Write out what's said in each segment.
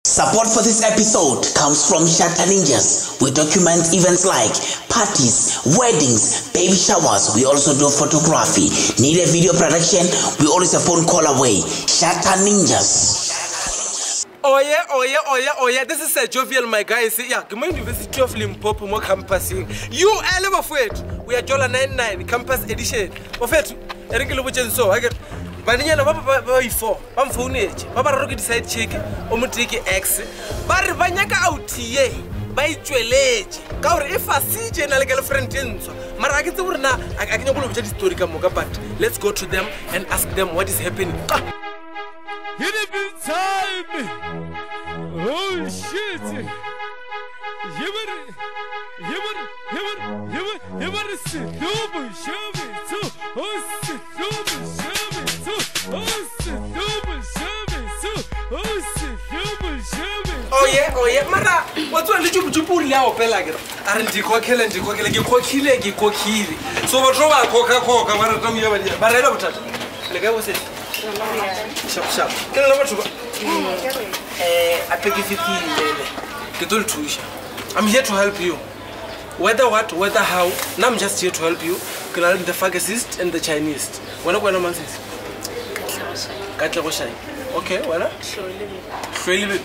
Support for this episode comes from Shatter Ninjas. We document events like parties, weddings, baby showers. We also do photography. Need a video production? We always a phone call away. Shatter Ninjas. Oh yeah. This is a jovial, my guys. Yeah, the University of Limpopo more campus. You are afraid. We are Jola 99 campus edition. Afraid. Eric Lubuchen so I get. Baninyana baba before bam phone age baba rocket side check o mutiki x ba re banyaka out ye ba itweletse ka hore e fasije na le girlfriend ntso mara a ke tse hore na a ke nyako lo botsa story ka moka, but let's go to them and ask them what is happening. Hit it in time. Oh shit. Oh yeah, mara what's one little jupuri ya opela ke are ndikokhele ke kokhile so batho ba coca mara tamo ya ba rela botata le ka bose sharp ke le batho ba a peke fitile ke tlo thusha. I'm here to help you. Whether what, whether how, now I'm just here to help you. Can I learn the pharmacist and the Chinese? When I man says? Okay, when I?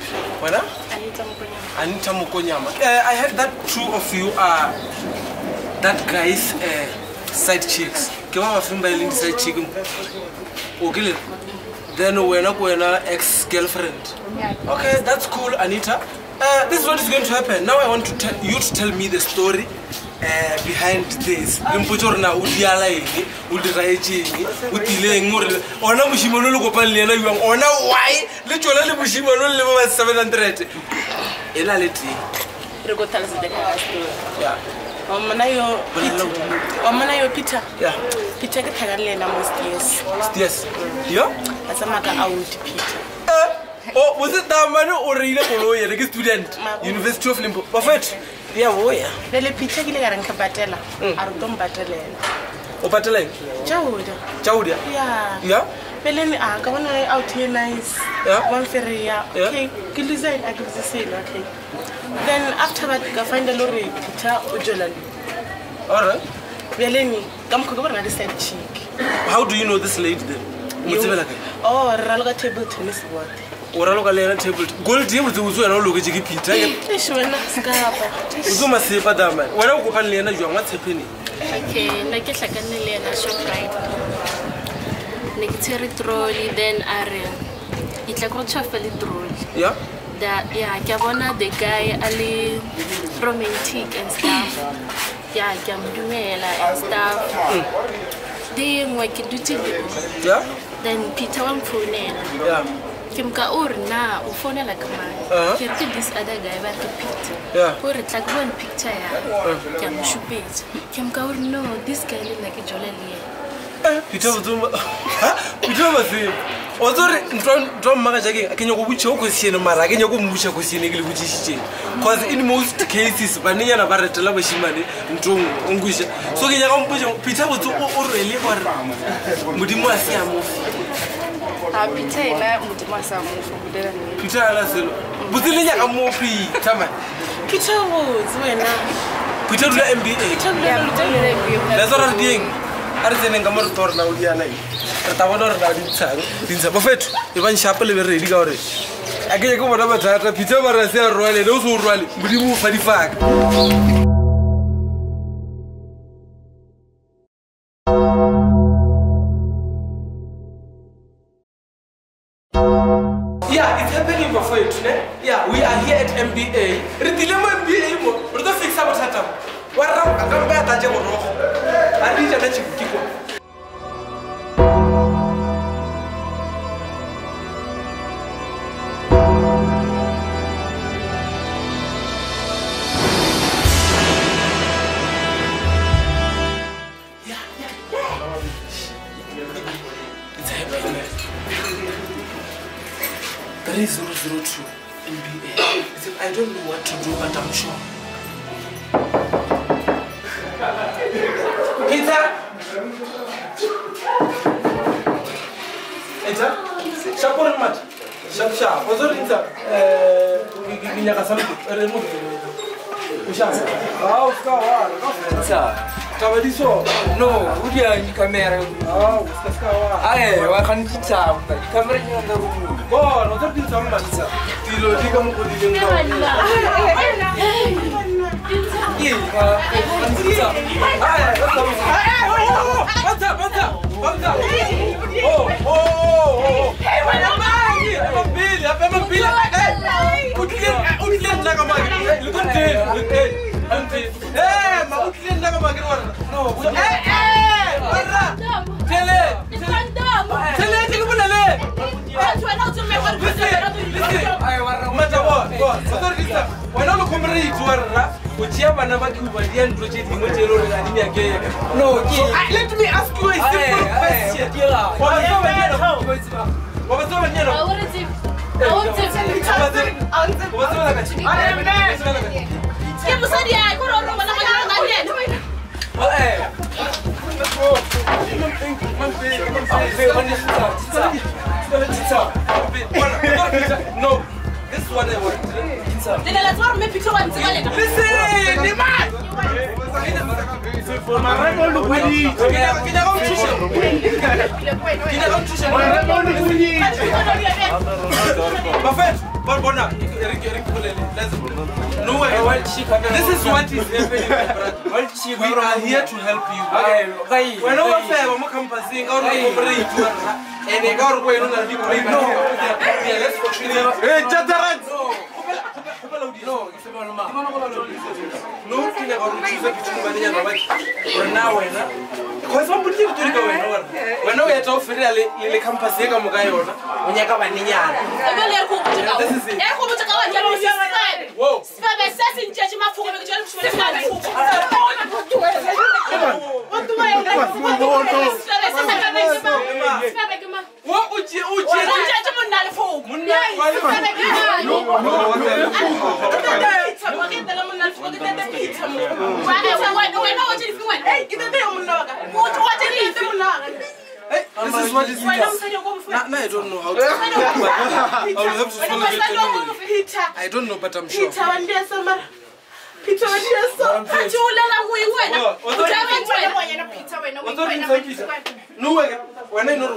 Anita Mukonyama. I heard that two of you are that guy's side chicks. Kema film by Link side chick. Okay, then when I ex-girlfriend. Okay, that's cool, Anita. This is what is going to happen. Now I want to you to tell me the story behind this. Impujorna udiala ini, udiraiji ini, utileng ngore. Ona mushimono lo kopali na yuang. Ona why? Lechola le mushimono le mama 700. Ela leti. Rego tell us the story. Yeah. Omana yo Peter. Yeah. Peter ke thagale na most years. Yes. Yeah. Asamaka out Peter. Oh, was it that man or a student? University of Limpopo. Perfect. Yeah, boy. Dele Peter ke le ga renka batela. A re dom batelela. O bateleng? Chaudia. Yeah. Yeah. Beleni a ka bona out here nice. Yeah. One feria. Okay. Ke design a ke se okay. Then after that ka find a lorry Peter o jola. All right. Beleni kam ko bona the side chick. How do you know this lady then? Oh, raloga table tennis board. Oraloga lena table. Gold table to uzu na logo jiki Peter. Ishwena skapa. Uzu masipa dama. Wena ukopana lena jwa what's happening? Okay, na ke hlakane le na Shoprite. Ne ke tsere trolley then are itla go tshwafela trolley. Yeah. Yeah, ke bona the guy ali romantic and stuff. Yeah, ke amdumela and stuff. They ngwe ke duty. Yeah. Then Peter wam phone. Yeah. Kimka or na u phone like man. Here this other guy ba to Peter. Yeah. Or it's like one picture ya. Ke mshupetse. Kimka or no, this guy is like Jola le. Peter uzuma. Peter masi. Ozore ndrom maka jake akenye go butse o kwesiene mara akenye go mbusha kwesiene ke le butsishitse. Cause in most cases baninya na ba retela bashimane ntong ngusha. So ke nya ga mpotse Peter botse o rele gore modimo a se a mo. Peter ina modimo a se a mo budela ne. Peter ala selo. Botse nya ga mo Peter man. Peter botse wena. Peter le MBA. Peter le MBA. That's what I'm doing. Are tseneng ka mo re torna o diana e re taba no re ba ditsa bofeto e ba nshapa le be ready ka hore a ke go bona bathata Peter ba re se a rwale le o so rwale modimo fa di faka. Yeah, it's happening bofeto ne. Yeah, we are here at MBA. Re tile mo MBA mo re do fixa bothata wa ra ka mba ta je go rogo a di jana tshikiko. It's happening. 3002 MBA. I don't know what to do, but I'm sure. Peter! Enter? Sharp. What's kinyaka sampe remove ushasa uskawa Sa. kabadiso No, udia ni kamera. uskawa Wa kan kita. Kamera ni anda rumu. bo no to tin samma tilo diga mo ko diga No, let me ask you a simple question. No, this is what I want. This is what is happening, we are here to help you. When our family come passing, our and they got away on the let's continue. No, because I'm putting to go when we are talking really campus, they come when you come and this is it. Whoa. What would you this is what is I don't know how to I'll have to follow it. I don't know, but I'm sure. No way. When I know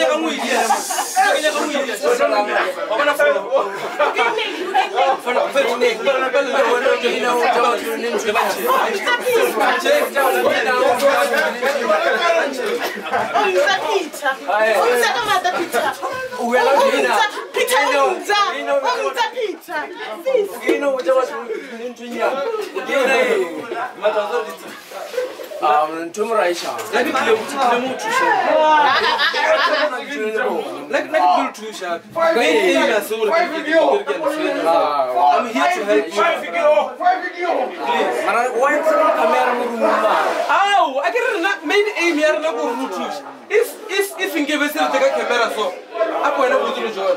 If you give us a camera, so I'm going to go to the job.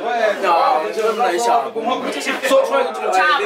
So try to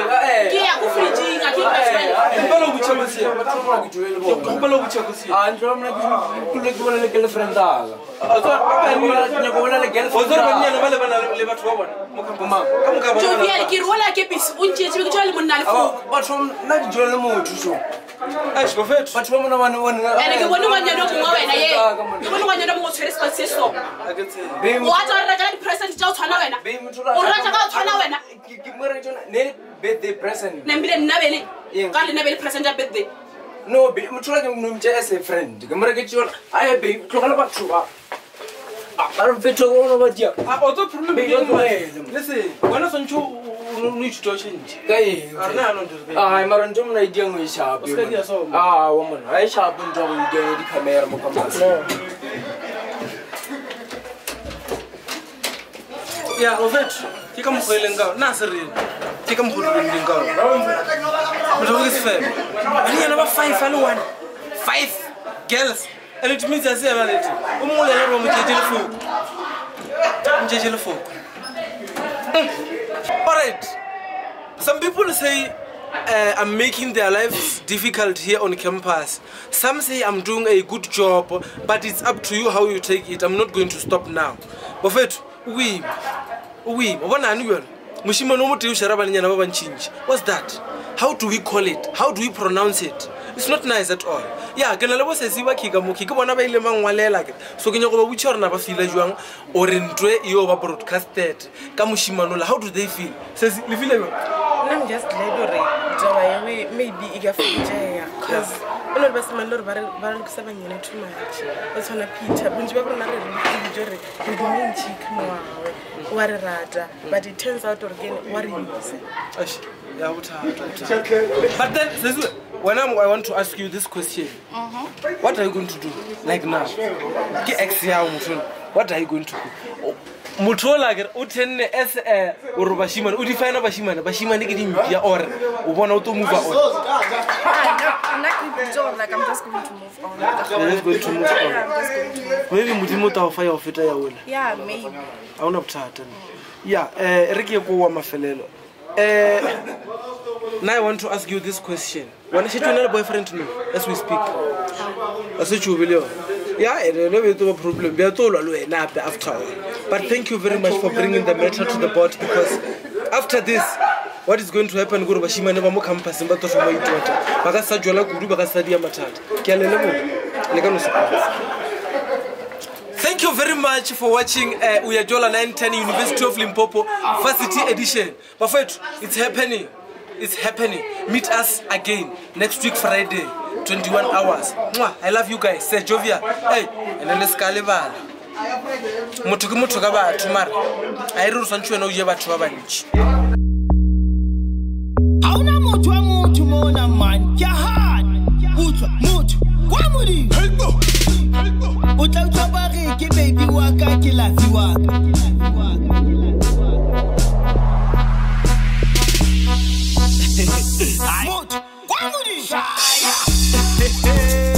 no, but I'm trying to as a friend. I have been talking about you. I'm fit to go over here. Other problem listen, when I sent you need to change. I'm a random idea with sharp. Woman, I sharp and job the camera. Yeah, of it. He comes failing out. Nasser. He comes put in go. But all is fair. And here number 5 and 1. 5 girls. And it means I say about it. Alright. Some people say I'm making their lives difficult here on campus. Some say I'm doing a good job, but it's up to you how you take it. I'm not going to stop now. Buffet, we, what annual? What's that? How do we call it? How do we pronounce it? It's not nice at all. Yeah, can I say Siwa Kikamuki, one of a like it. So can you go which are never feel like you or in you over broadcasted? Kamushimanola, how do they feel? Says, I'm just laboring. Maybe eager for because all of us, my Lord, Baral 7 too much. That's on a Peter. When you ever what a rata, but it turns out again what is it? But then, when I want to ask you this question, what are you going to do? Like now, what are you going to do? Mutola utene as Urubashiman, Udifine Bashimana, Bashimani Gidia or one auto move on. Like I'm just going to move on. Just going to move on. Maybe Mutimuta or fire of it. Yeah, maybe. I want to chat. Yeah, Ricky Mafelelo. Now I want to ask you this question. When is your boyfriend to know as we speak? I said you will. Yeah, I don't know if you have a problem. We are told after all. But thank you very much for bringing the matter to the board, because after this, what is going to happen? Guru Bashima never more campus, but also my daughter. Bagasa Jola Guru Bagasadia Matat. Thank you very much for watching Uyajola 910 University of Limpopo Varsity Edition. Buffet, it's happening. It's happening. Meet us again next week Friday, 21 hours. Mwah, I love you guys. Say Jovia. Hey, and then let's caliber. Mutukaba tomorrow. I wrote some children over to Abanich. How na mutu mona man? Ya hard. Mutu. Wamudi. Utabari ki baby waka kila waka. Mutu. Wamudi.